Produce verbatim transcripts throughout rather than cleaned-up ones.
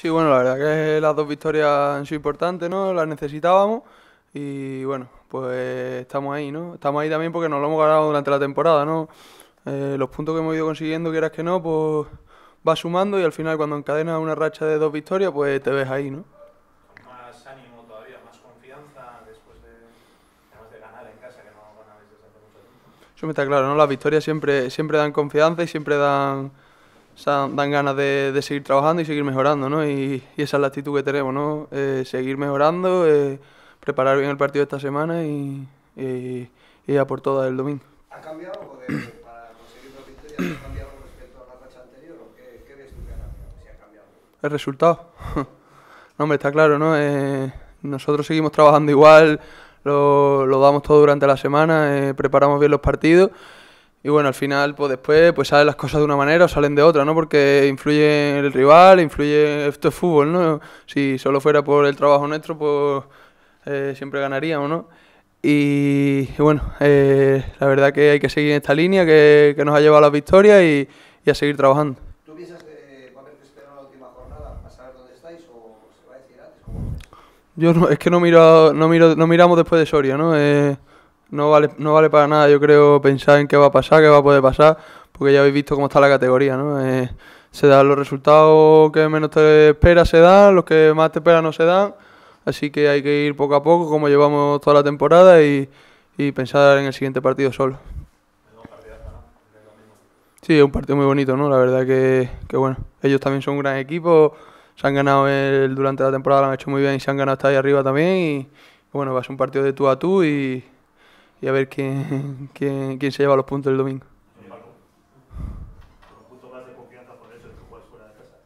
Sí, bueno, la verdad que las dos victorias han sido importantes, ¿no? Las necesitábamos y bueno, pues estamos ahí, ¿no? Estamos ahí también porque nos lo hemos ganado durante la temporada, ¿no? Eh, los puntos que hemos ido consiguiendo, quieras que no, pues va sumando y al final cuando encadenas una racha de dos victorias, pues te ves ahí, ¿no? Con más ánimo todavía, más confianza después de, además de ganar en casa, que no ganabais desde hace mucho tiempo. Eso me está claro, ¿no? Las victorias siempre, siempre dan confianza y siempre dan, o sea, dan ganas de, de seguir trabajando y seguir mejorando, ¿no? Y, y esa es la actitud que tenemos, ¿no? Eh, seguir mejorando, eh, preparar bien el partido de esta semana y, y, y a por todas el domingo. ¿Ha cambiado algo de, para conseguir dos victorias? ¿Ha cambiado algo respecto a la racha anterior? ¿O qué, qué ves tú que ha cambiado? Si ha cambiado. El resultado. No, hombre, está claro, ¿no? Eh, nosotros seguimos trabajando igual, lo, lo damos todo durante la semana, eh, preparamos bien los partidos y bueno, al final, pues después, pues salen las cosas de una manera o salen de otra, ¿no? Porque influye el rival, influye, esto es fútbol, ¿no? Si solo fuera por el trabajo nuestro, pues eh, siempre ganaríamos, ¿no? Y, y bueno, eh, la verdad que hay que seguir en esta línea que, que nos ha llevado a las victorias y, y a seguir trabajando. ¿Tú piensas que va a haber que esperar a la última jornada para saber dónde estáis o se va a decir antes? ¿Cómo lo ves? Yo no, es que no miro, no miro, no miramos después de Soria, ¿no? Eh, no vale, no vale para nada, yo creo, pensar en qué va a pasar, qué va a poder pasar, porque ya habéis visto cómo está la categoría, ¿no? Eh, se dan los resultados que menos te esperas, se dan, los que más te esperas no se dan, así que hay que ir poco a poco, como llevamos toda la temporada, y, y pensar en el siguiente partido solo. Menudo partidazo, ¿no? El del domingo. Sí, es un partido muy bonito, ¿no? La verdad que, que bueno, ellos también son un gran equipo, se han ganado el, durante la temporada, lo han hecho muy bien y se han ganado hasta ahí arriba también y bueno, va a ser un partido de tú a tú y, y a ver quién, quién, quién se lleva los puntos el domingo. Eh, Paco, ¿con un punto más de confianza por el hecho de que juegas fuera de casa?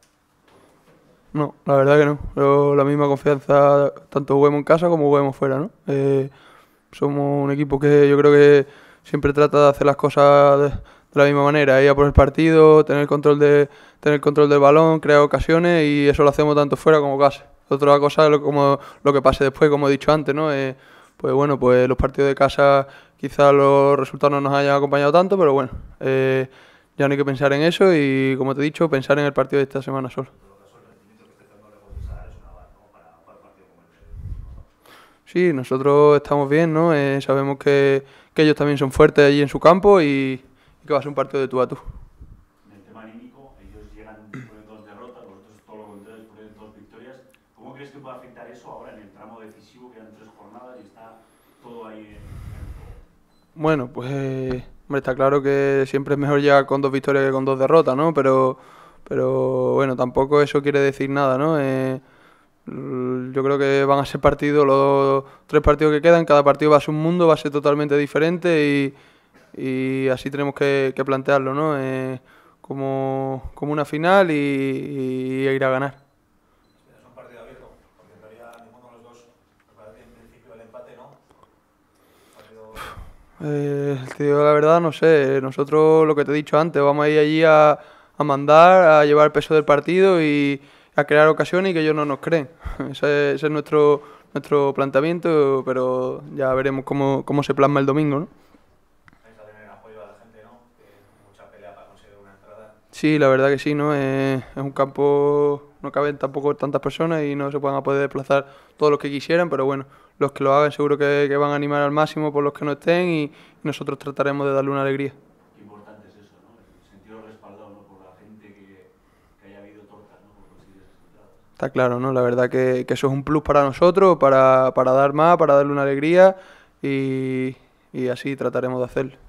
No, la verdad que no. Yo, la misma confianza, tanto juguemos en casa como juguemos fuera, ¿no? Eh, somos un equipo que yo creo que siempre trata de hacer las cosas de, de la misma manera, ir a por el partido, tener control de tener control del balón, crear ocasiones y eso lo hacemos tanto fuera como casa. Otra cosa es lo, como, lo que pase después, como he dicho antes, ¿no? Eh, pues bueno, pues los partidos de casa quizás los resultados no nos hayan acompañado tanto, pero bueno, eh, ya no hay que pensar en eso y como te he dicho, pensar en el partido de esta semana solo. En todo caso, el rendimiento que estáis dando lejos de Sahara es una bala, ¿no? Para, para un partido como el del domingo, ¿no? Sí, nosotros estamos bien, ¿no? Eh, sabemos que, que ellos también son fuertes allí en su campo y, y que va a ser un partido de tú a tú. En el tema anímico, ellos llegan después de dos derrotas, vosotros todo lo contrario, después de dos victorias. ¿Cómo crees que puede afectar eso ahora en el tramo decisivo? Quedan tres jornadas y está todo ahí en, en el juego. Bueno, pues eh, hombre, está claro que siempre es mejor llegar con dos victorias que con dos derrotas, ¿no? Pero, pero bueno, tampoco eso quiere decir nada, ¿no? Eh, l- yo creo que van a ser partidos, los tres partidos que quedan, cada partido va a ser un mundo, va a ser totalmente diferente y, y así tenemos que, que plantearlo, ¿no? Eh, como, como una final y, y ir a ganar. Es un partido abierto, porque en realidad ninguno de los dos, me parece en principio el empate, ¿no? Partido. Eh, te digo la verdad, no sé. Nosotros, lo que te he dicho antes, vamos a ir allí a, a mandar, a llevar el peso del partido y a crear ocasiones y que ellos no nos creen. Ese, ese es nuestro, nuestro planteamiento, pero ya veremos cómo, cómo se plasma el domingo, ¿no? Vais a tener apoyo a la gente, ¿no? Que es mucha pelea para conseguir una entrada. Sí, la verdad que sí, ¿no? Eh, es un campo, no caben tampoco tantas personas y no se van a poder desplazar todos los que quisieran, pero bueno, los que lo hagan seguro que, que van a animar al máximo por los que no estén y, y nosotros trataremos de darle una alegría. Qué importante es eso, ¿no? El sentido respaldado, ¿no? Por la gente que, que haya habido tortas, ¿no? Por conseguir esas entradas. Está claro, ¿no? La verdad que, que eso es un plus para nosotros, para, para dar más, para darle una alegría y, y así trataremos de hacerlo.